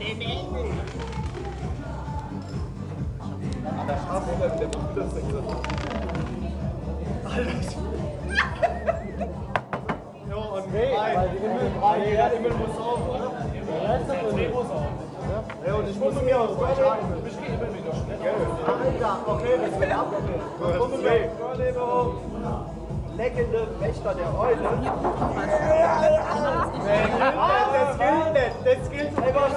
Der Schafskäfer, der Computersexer. Alter. Ja, und der Himmel muss auf, oder? Ja, ja, und ich muss mir aus Alter, okay, das wird ab. Leckende Wächter der Eule. Das gilt einfach.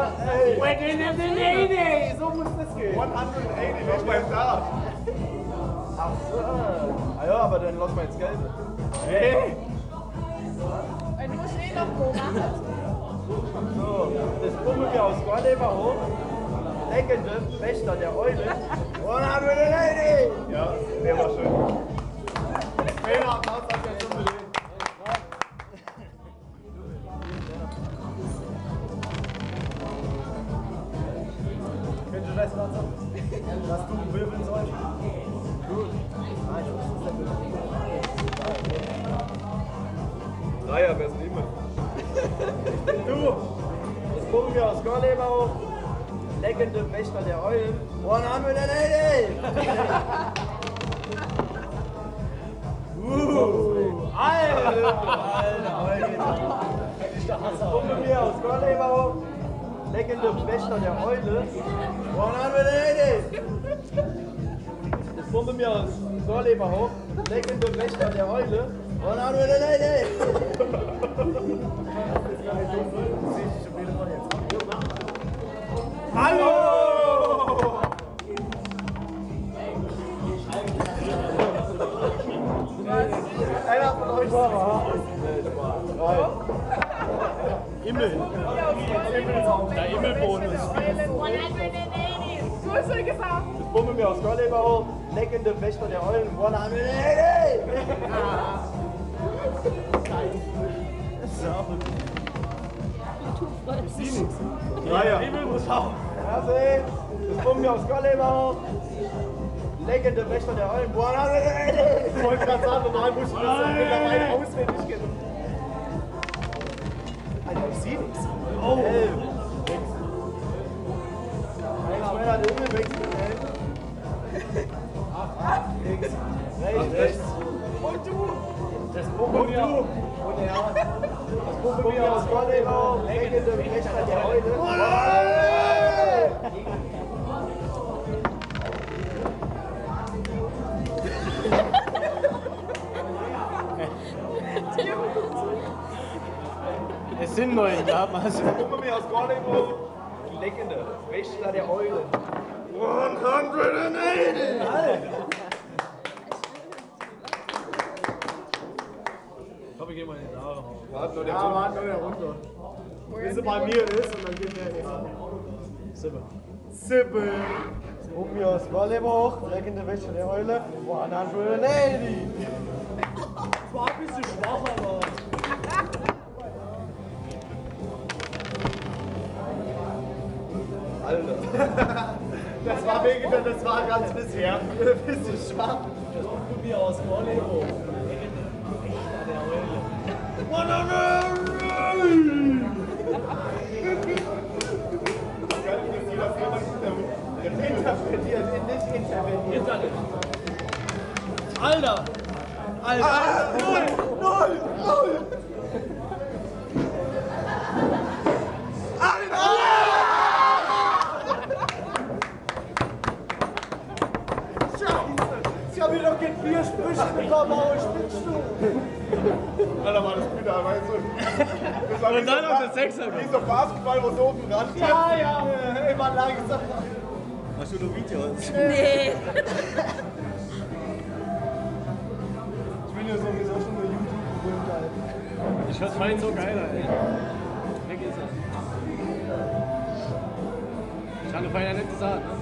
So muss das gehen. 180, was beim Dart. Ach so. Ah ja, aber dann lass mal ins Geld. Hey. Du musst eh noch wo machen. So, das pumpen wir aus Gorleber hoch. Leckende Wächter der Eule. 180! Ja, der war schön. Fehler, Applaus, hat ja schon belegt. Kennst du das, was du wirbeln sollst? Gut. Ah, ich wusste es ja. Dreier wär's nicht mehr. Du! Jetzt gucken wir aus Gorleber hoch. Leckende Wächter der Eulen. 180! Alter! Jetzt gucken wir aus Gorleber hoch. Leckende Wächter der Eule. 180! Jetzt pumpen wir aus Gorleber hoch. Leckende Wächter der Eule. 180! Hallo! Einer von euch war. Immel. Der Immelbonus. Du hast schon gesagt. Das pumpen wir aus Gorleber hoch. Leckende Wächter der Eulen. 180! Ich sehe nichts. Dreier. Immel muss auf. Das pumpen wir aus Gorleber hoch. Leckende Wächter der Eulen. 180! Ich wollte gerade sagen, normal muss ich das mittlerweile auswendig kennen. Alter, ich sehe nichts. Oh! 11. Schneller der Himmel wechseln, 11. 8. Links. Rechts. Und du! Das pumpen wir. Und er. Das pumpen wir aus Gorleber. Leckende Wächter der Eule. Es sind 9 damals. Gucken wir aus Gorleber. Leckende Wächter der Eule. 180! Ich glaube, ich gehe mal in die Haare. Warte nur der runter. Bis er bei mir ist und dann geht er in die Haare. Sippe. Sippe. Gucken wir aus Gorleber hoch. Leckende Wächter der Eule. 180! Das war ein bisschen schwach, aber. Alter. Das war ganz bisschen, ein bisschen schwach. Das gucken wir aus Gorleber. Der Eule. 180! Nicht interveniert. Alter! Alter! 0! Ich hab hier doch kein 4 Sprüche bekommen, aber spinnst du? Alter, war das bitter, weißt du? Das war und dann auf der 6er. Wie so Basketball, wo es oben ran ist. Ja. Immer langsam. Hast du noch Videos? Nee. Ich bin ja sowieso schon eine YouTube-Berühmtheit. Ich fand's vorhin so geil, ey. Weg ist er. Ich habe vorhin ja nicht gesagt, ne?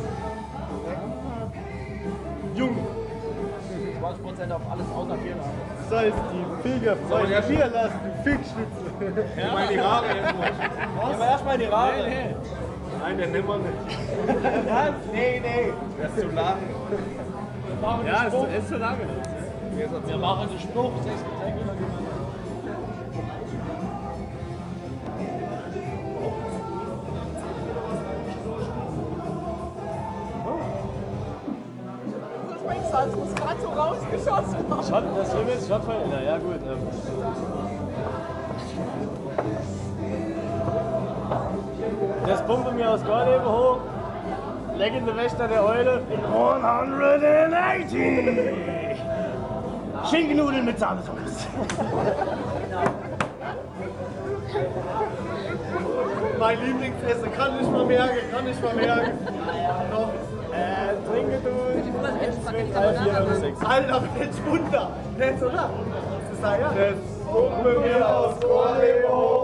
Jung. 20% auf alles außer Bier lassen. Das heißt, die Finger frei Bier lassen, du Fickschnitzel. Ja, mal die Haare jetzt. Aber erstmal die Haare. Nee. Nein, den nehmen wir nicht. Was? Nee. Der ist zu lang. Ja, es ist zu lange. Wir machen den Spruch, 6 Getränke. aus, als das gerade so rausgeschossen war. Shot, das Schlimme ist Shot von. Na ja, gut. Das pumpe mir aus Gorleben hoch. Leckende Wächter der Eule. 180! Schinkennudeln mit Sahnesauce. Mein Lieblingsessen, kann nicht mal merken, Noch. Trinke du. 3, 4, 5, 6. Alter, Mensch, Wunder. Nett, oder? Das ist da, ja. Das pumpe mir aus Gorleben hoch.